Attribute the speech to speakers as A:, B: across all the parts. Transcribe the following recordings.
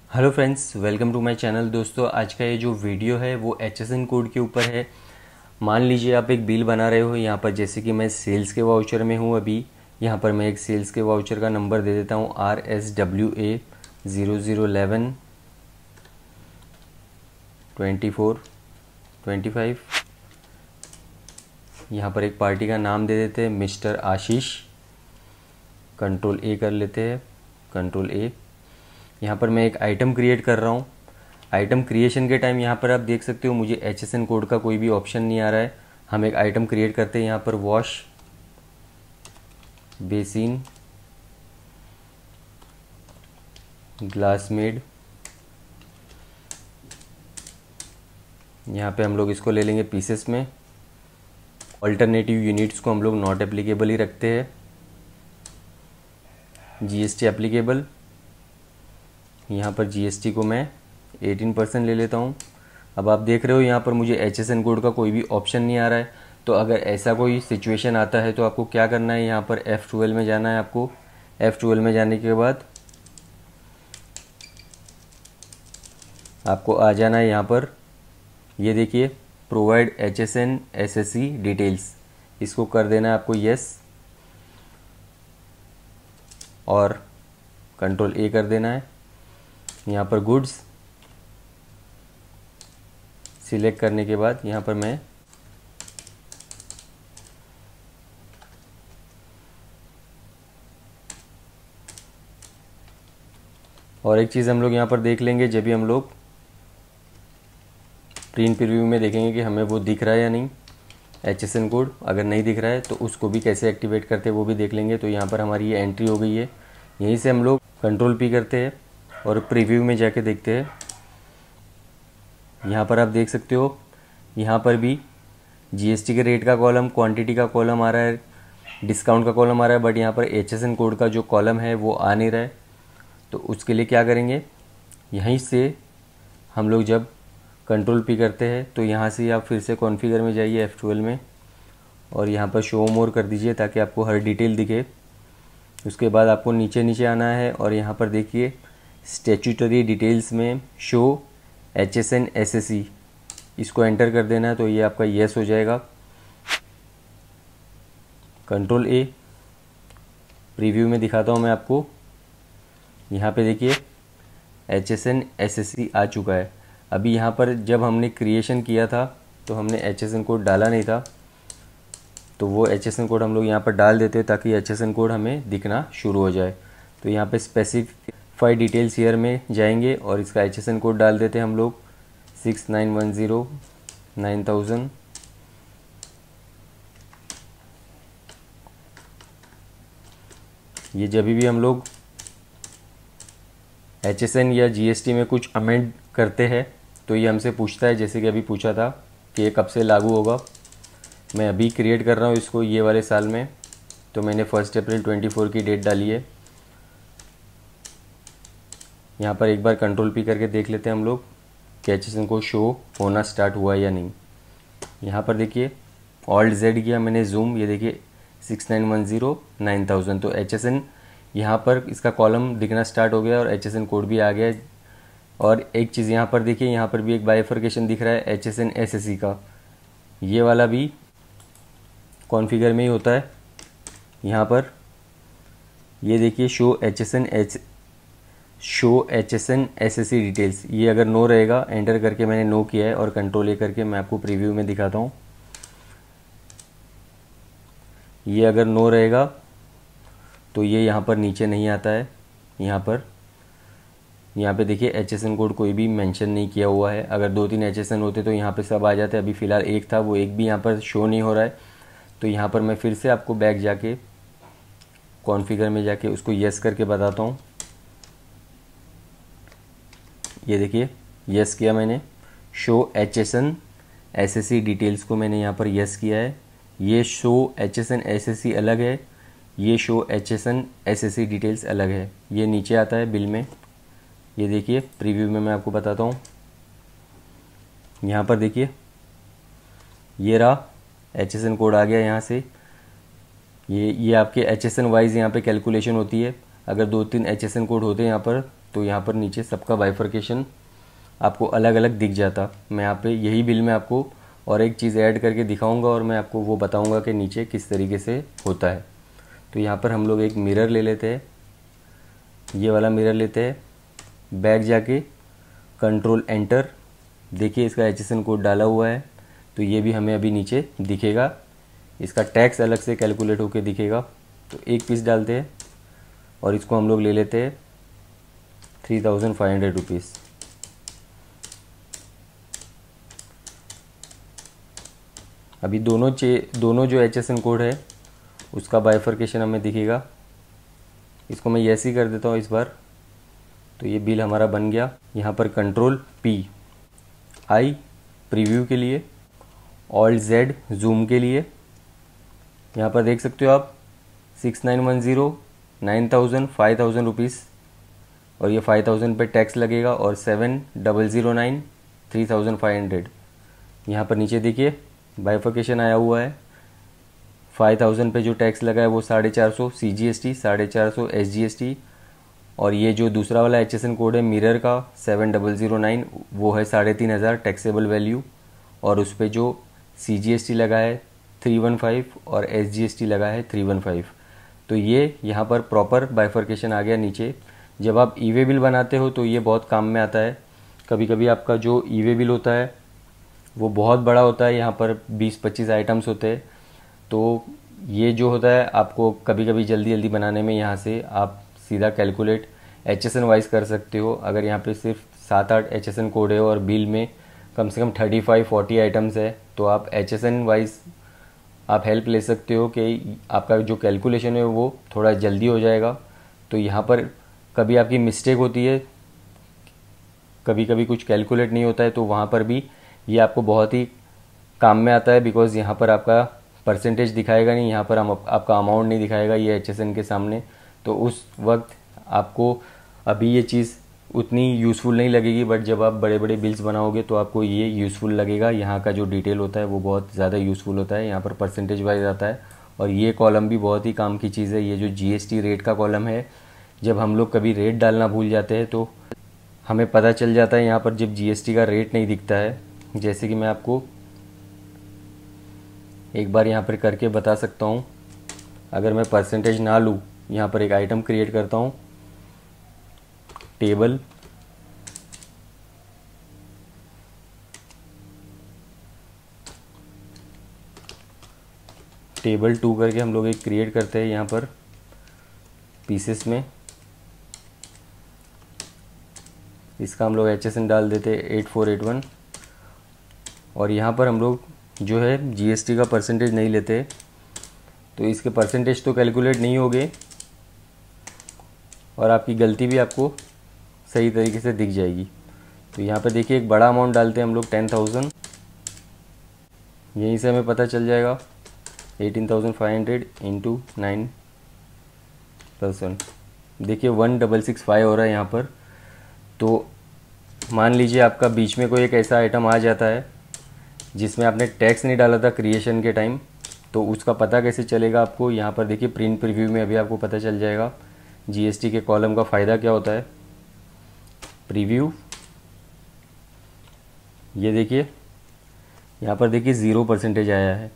A: Hello friends, welcome to my channel. दोस्तों, आज का ये जो वीडियो है वो HSN कोड के ऊपर है। मान लीजिए आप एक बिल बना रहे हो। यहाँ पर जैसे कि मैं सेल्स के वाउचर में हूँ अभी। यहाँ पर मैं एक सेल्स के वाउचर का नंबर दे देता हूँ RSWA00112425। यहाँ पर एक पार्टी का नाम दे देते हैं, मिस्टर आशीष। कंट्रोल ए कर लेते हैं, कंट्रोल ए। यहाँ पर मैं एक आइटम क्रिएट कर रहा हूँ। आइटम क्रिएशन के टाइम यहाँ पर आप देख सकते हो मुझे HSN कोड का कोई भी ऑप्शन नहीं आ रहा है। हम एक आइटम क्रिएट करते हैं। यहाँ पर वॉश बेसिन ग्लास मेड, यहाँ पे हम लोग इसको ले लेंगे पीसेस में। ऑल्टरनेटिव यूनिट्स को हम लोग नॉट एप्लीकेबल ही रखते हैं। GST एप्लीकेबल, यहाँ पर GST को मैं 18% ले लेता हूँ। अब आप देख रहे हो यहाँ पर मुझे HSN कोड का कोई भी ऑप्शन नहीं आ रहा है। तो अगर ऐसा कोई सिचुएशन आता है तो आपको क्या करना है, यहाँ पर F12 में जाना है। आपको F12 में जाने के बाद आपको आ जाना है यहाँ पर, ये देखिए प्रोवाइड HSN SSE डिटेल्स, इसको कर देना है आपको यस, और कंट्रोल ए कर देना है। यहाँ पर गुड्स सिलेक्ट करने के बाद यहाँ पर मैं और एक चीज़ हम लोग यहाँ पर देख लेंगे, जब भी हम लोग प्रिंट प्रीव्यू में देखेंगे कि हमें वो दिख रहा है या नहीं HSN कोड। अगर नहीं दिख रहा है तो उसको भी कैसे एक्टिवेट करते हैं वो भी देख लेंगे। तो यहाँ पर हमारी ये एंट्री हो गई है। यहीं से हम लोग कंट्रोल पी करते हैं और प्रीव्यू में जाके देखते हैं। यहाँ पर आप देख सकते हो, यहाँ पर भी GST के रेट का कॉलम, क्वांटिटी का कॉलम आ रहा है, डिस्काउंट का कॉलम आ रहा है, बट यहाँ पर HSN कोड का जो कॉलम है वो आ नहीं रहा है। तो उसके लिए क्या करेंगे, यहीं से हम लोग जब कंट्रोल पी करते हैं तो यहाँ से आप फिर से कॉन्फ़िगर में जाइए F12 में, और यहाँ पर शो मोर कर दीजिए ताकि आपको हर डिटेल दिखे। उसके बाद आपको नीचे नीचे आना है और यहाँ पर देखिए स्टैट्यूटरी डिटेल्स में शो HSN SSE, इसको एंटर कर देना है। तो ये आपका येस हो जाएगा। कंट्रोल ए, प्रीव्यू में दिखाता हूँ मैं आपको। यहाँ पे देखिए HSN SSE आ चुका है। अभी यहाँ पर जब हमने क्रिएशन किया था तो हमने HSN कोड डाला नहीं था, तो वो HSN कोड हम लोग यहाँ पर डाल देते हैं ताकि HSN कोड हमें दिखना शुरू हो जाए। तो यहाँ पे स्पेसिफाई डिटेल्स हियर में जाएंगे और इसका HSN कोड डाल देते हैं हम लोग 69109000। ये जब भी हम लोग HSN या GST में कुछ अमेंड करते हैं तो ये हमसे पूछता है, जैसे कि अभी पूछा था कि ये कब से लागू होगा। मैं अभी क्रिएट कर रहा हूँ इसको ये वाले साल में, तो मैंने 1 अप्रैल 24 की डेट डाली है। यहाँ पर एक बार कंट्रोल पी करके देख लेते हैं हम लोग कि HSN को शो होना स्टार्ट हुआ या नहीं। यहाँ पर देखिए ऑल्ट Z किया मैंने जूम, ये देखिए 69109000। तो HSN यहाँ पर इसका कॉलम दिखना स्टार्ट हो गया और HSN कोड भी आ गया है। और एक चीज़ यहाँ पर देखिए, यहाँ पर भी एक बाइफर्केशन दिख रहा है HSN SSE का, ये वाला भी कॉन्फ़िगर में ही होता है। यहाँ पर ये देखिए शो HSN SSE डिटेल्स, ये अगर नो रहेगा, एंटर करके मैंने नो किया है और कंट्रोल ए करके मैं आपको प्रीव्यू में दिखाता हूँ। ये अगर नो रहेगा तो ये यहाँ पर नीचे नहीं आता है। यहाँ पे देखिए HSN कोड कोई भी मेंशन नहीं किया हुआ है। अगर 2-3 HSN होते तो यहाँ पे सब आ जाते। अभी फ़िलहाल एक था, वो एक भी यहाँ पर शो नहीं हो रहा है। तो यहाँ पर मैं फिर से आपको बैक जाके कॉन्फ़िगर में जाके उसको यस करके बताता हूँ। ये देखिए यस किया मैंने, शो HSN SSE डिटेल्स को मैंने यहाँ पर यस किया है। ये शो HSN SSE अलग है, ये शो HSN SSE डिटेल्स अलग है। ये नीचे आता है बिल में, ये देखिए प्रीव्यू में मैं आपको बताता हूँ। यहाँ पर देखिए ये रहा HSN कोड आ गया। यहाँ से ये आपके HSN वाइज यहाँ पे कैलकुलेशन होती है। अगर 2-3 HSN कोड होते हैं यहाँ पर तो यहाँ पर नीचे सबका बाइफर्केशन आपको अलग अलग दिख जाता। मैं यहाँ पे यही बिल में आपको और एक चीज़ ऐड करके दिखाऊंगा और मैं आपको वो बताऊंगा कि नीचे किस तरीके से होता है। तो यहाँ पर हम लोग एक मिरर ले लेते हैं, ये वाला मिरर लेते हैं, बैक जाके कंट्रोल एंटर, देखिए इसका HSN कोड डाला हुआ है, तो ये भी हमें अभी नीचे दिखेगा। इसका टैक्स अलग से कैलकुलेट होके दिखेगा। तो एक पीस डालते हैं और इसको हम लोग ले लेते हैं 3500 रुपीज़। अभी दोनों जो HSN कोड है उसका बाइफर्केशन हमें दिखेगा। इसको मैं यस ही कर देता हूँ इस बार। तो ये बिल हमारा बन गया। यहाँ पर कंट्रोल PI प्रीव्यू के लिए, ऑल्ट Z जूम के लिए। यहाँ पर देख सकते हो आप 6910, 9000, 5000 रुपीज़, और ये 5000 पे टैक्स लगेगा, और 7009, 3500। यहाँ पर नीचे देखिए बाइफर्केशन आया हुआ है। 5000 पे जो टैक्स लगा है वो 450 CGST, 450 SGST, और ये जो दूसरा वाला HSN कोड है मिरर का 7009 वो है 3500 टैक्सेबल वैल्यू, और उस पर जो CGST लगा है 315 और SGST लगा है 315। तो ये यहाँ पर प्रॉपर बाइफर्केशन आ गया नीचे। जब आप ई-वे बिल बनाते हो तो ये बहुत काम में आता है। कभी कभी आपका जो ई-वे बिल होता है वो बहुत बड़ा होता है, यहाँ पर 20-25 आइटम्स होते हैं, तो ये जो होता है आपको कभी कभी जल्दी जल्दी बनाने में यहाँ से आप सीधा कैलकुलेट HSN वाइज कर सकते हो। अगर यहाँ पे सिर्फ 7-8 HSN कोड है और बिल में कम से कम 35-40 आइटम्स है, तो आप HSN वाइज आप हेल्प ले सकते हो कि आपका जो कैलकुलेशन है वो थोड़ा जल्दी हो जाएगा। तो यहाँ पर कभी आपकी मिस्टेक होती है, कभी कभी कुछ कैलकुलेट नहीं होता है, तो वहाँ पर भी ये आपको बहुत ही काम में आता है, बिकॉज़ यहाँ पर आपका परसेंटेज दिखाएगा नहीं, यहाँ पर आपका अमाउंट नहीं दिखाएगा ये HSN के सामने। तो उस वक्त आपको अभी ये चीज़ उतनी यूज़फुल नहीं लगेगी, बट जब आप बड़े बड़े बिल्स बनाओगे तो आपको ये यूज़फुल लगेगा। यहाँ का जो डिटेल होता है वो बहुत ज़्यादा यूज़फुल होता है। यहाँ पर परसेंटेज वाइज आता है, और ये कॉलम भी बहुत ही काम की चीज़ है। ये जो GST रेट का कॉलम है, जब हम लोग कभी रेट डालना भूल जाते हैं तो हमें पता चल जाता है यहाँ पर जब GST का रेट नहीं दिखता है। जैसे कि मैं आपको एक बार यहाँ पर करके बता सकता हूँ। अगर मैं परसेंटेज ना लूँ, यहाँ पर एक आइटम क्रिएट करता हूँ, टेबल, टेबल 2 करके हम लोग एक क्रिएट करते हैं यहाँ पर पीसेस में। इसका हम लोग HSN डाल देते हैं 8481, और यहाँ पर हम लोग जो है GST का परसेंटेज नहीं लेते, तो इसके परसेंटेज तो कैलकुलेट नहीं होंगे और आपकी गलती भी आपको सही तरीके से दिख जाएगी। तो यहाँ पर देखिए एक बड़ा अमाउंट डालते हैं हम लोग 10,000, यहीं से हमें पता चल जाएगा 18,500 इंटू 9%। देखिए 1665 हो रहा है यहाँ पर। तो मान लीजिए आपका बीच में कोई एक ऐसा आइटम आ जाता है जिसमें आपने टैक्स नहीं डाला था क्रिएशन के टाइम, तो उसका पता कैसे चलेगा आपको? यहाँ पर देखिए प्रिंट प्रीव्यू में अभी आपको पता चल जाएगा GST के कॉलम का फ़ायदा क्या होता है। प्रीव्यू, ये देखिए यहाँ पर देखिए 0% आया है।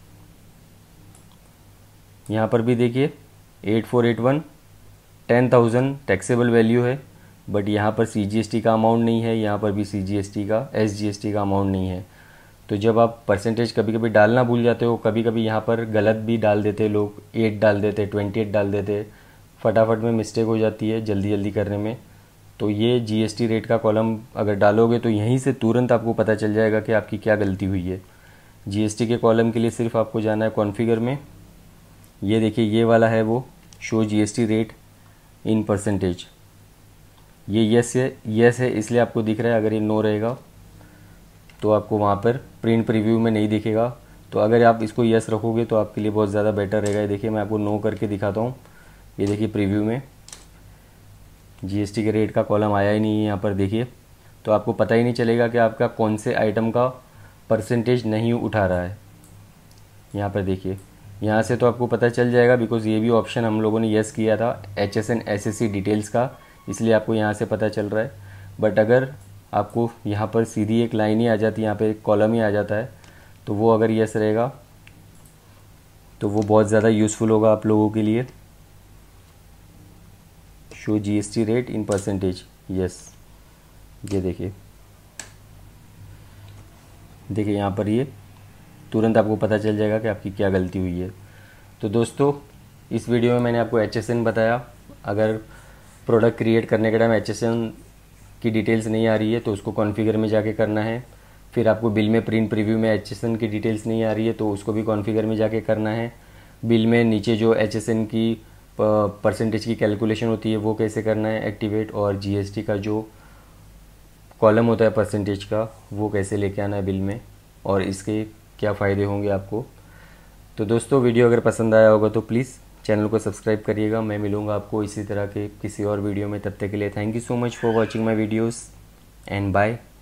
A: यहाँ पर भी देखिए 8481, 10,000 टैक्सेबल वैल्यू है, बट यहाँ पर CGST का अमाउंट नहीं है, यहाँ पर भी CGST का SGST का अमाउंट नहीं है। तो जब आप परसेंटेज कभी कभी डालना भूल जाते हो, कभी कभी यहाँ पर गलत भी डाल देते लोग, 8 डाल देते, 28 डाल देते, फटाफट में मिस्टेक हो जाती है जल्दी जल्दी करने में। तो ये GST रेट का कॉलम अगर डालोगे तो यहीं से तुरंत आपको पता चल जाएगा कि आपकी क्या गलती हुई है। GST के कॉलम के लिए सिर्फ आपको जाना है कॉन्फ़िगर में, ये देखिए ये वाला है वो show GST rate in percentage, ये यस है इसलिए आपको दिख रहा है। अगर ये नो रहेगा तो आपको वहाँ पर प्रिंट प्रीव्यू में नहीं दिखेगा। तो अगर आप इसको यस रखोगे तो आपके लिए बहुत ज़्यादा बेटर रहेगा। ये देखिए मैं आपको नो करके दिखाता हूँ, ये देखिए प्रीव्यू में GST के रेट का कॉलम आया ही नहीं है यहाँ पर देखिए। तो आपको पता ही नहीं चलेगा कि आपका कौन से आइटम का परसेंटेज नहीं उठा रहा है। यहाँ पर देखिए, यहाँ से तो आपको पता चल जाएगा, बिकॉज़ ये भी ऑप्शन हम लोगों ने यस किया था HSN SSC डिटेल्स का, इसलिए आपको यहाँ से पता चल रहा है। बट अगर आपको यहाँ पर सीधी एक लाइन ही आ जाती है, यहाँ पे एक कॉलम ही आ जाता है, तो वो अगर यस रहेगा तो वो बहुत ज़्यादा यूज़फुल होगा आप लोगों के लिए। Show GST rate in percentage, yes, ये देखिए यहाँ पर ये तुरंत आपको पता चल जाएगा कि आपकी क्या गलती हुई है। तो दोस्तों, इस वीडियो में मैंने आपको HSN बताया। अगर प्रोडक्ट क्रिएट करने के टाइम HSN की डिटेल्स नहीं आ रही है तो उसको कॉन्फ़िगर में जाके करना है। फिर आपको बिल में प्रिंट प्रीव्यू में HSN की डिटेल्स नहीं आ रही है तो उसको भी कॉन्फ़िगर में जाके करना है। बिल में नीचे जो HSN की परसेंटेज की कैलकुलेशन होती है वो कैसे करना है एक्टिवेट, और GST का जो कॉलम होता है परसेंटेज का वो कैसे लेके आना है बिल में, और इसके क्या फ़ायदे होंगे आपको। तो दोस्तों, वीडियो अगर पसंद आया होगा तो प्लीज़ चैनल को सब्सक्राइब करिएगा। मैं मिलूँगा आपको इसी तरह के किसी और वीडियो में। तब तक के लिए thank you so much for watching my videos and bye.